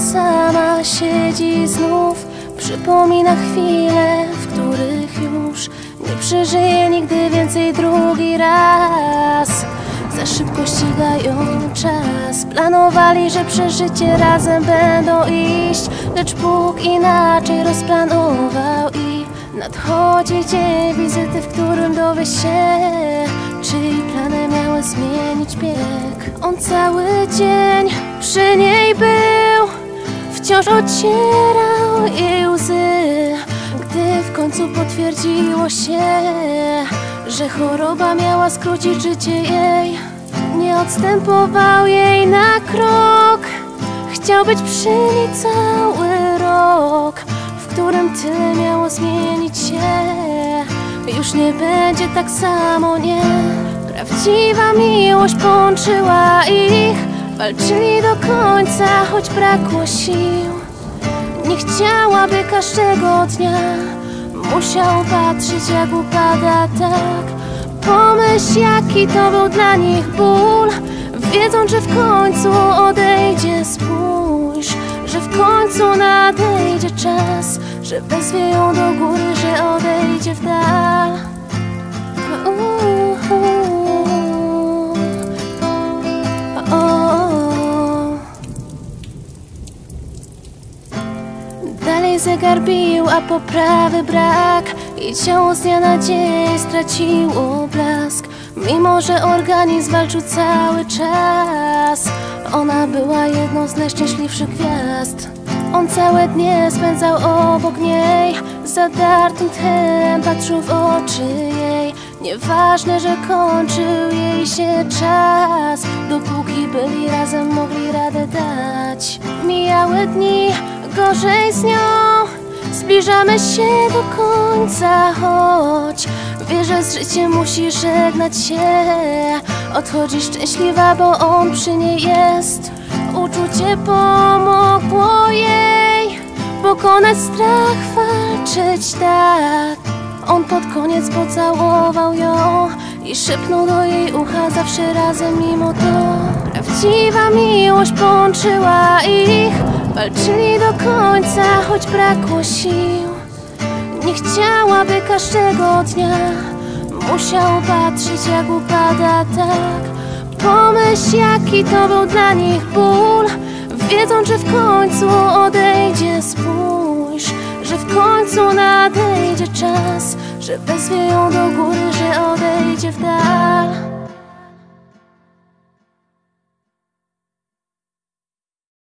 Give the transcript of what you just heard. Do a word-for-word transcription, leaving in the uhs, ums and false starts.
sama siedzi znów, przypomina chwile, w których już nie przeżyje nigdy więcej drugi raz. Za szybko ścigają czas. Planowali, że przeżycie razem będą iść, lecz Bóg inaczej rozplanował i nadchodzi dzień wizyty, w którym dowie się, czyj plany miały zmienić bieg. On cały dzień przy niej był, wciąż ocierał jej łzy, gdy w końcu potwierdziło się, że choroba miała skrócić życie jej. Nie odstępował jej na krok, chciał być przy niej cały rok, w którym tyle miało zmienić się. Już nie będzie tak samo, nie. Prawdziwa miłość połączyła ich, walczyli do końca, choć brakło sił. Nie chciałaby każdego dnia, musiał patrzeć, jak upada tak. Pomyśl, jaki to był dla nich ból, wiedząc, że w końcu odejdzie. Spójrz, że w końcu nadejdzie czas, że wezwie ją do góry, że odejdzie w dal. Dalej zegar bił, a poprawy brak i ciało z dnia na dzień straciło blask. Mimo że organizm walczył cały czas, ona była jedną z najszczęśliwszych gwiazd. On całe dnie spędzał obok niej, zadartym tchem patrzył w oczy jej. Nieważne, że kończył jej się czas, dopóki byli razem, mogli radę dać. Mijały dni, gorzej z nią, zbliżamy się do końca, choć wie, że z życiem musi żegnać się. Odchodzi szczęśliwa, bo on przy niej jest. Uczucie pomogło jej pokonać strach, walczyć tak. On pod koniec pocałował ją i szepnął do jej ucha, zawsze razem mimo to. Prawdziwa miłość połączyła ich, walczyli do końca, choć brakło sił. Nie chciałaby każdego dnia, musiał patrzeć, jak upada tak. Pomyśl, jaki to był dla nich ból, wiedząc, że w końcu odejdzie. Spójrz, że w końcu nadejdzie czas, że wezwie ją do góry, że odejdzie w dal.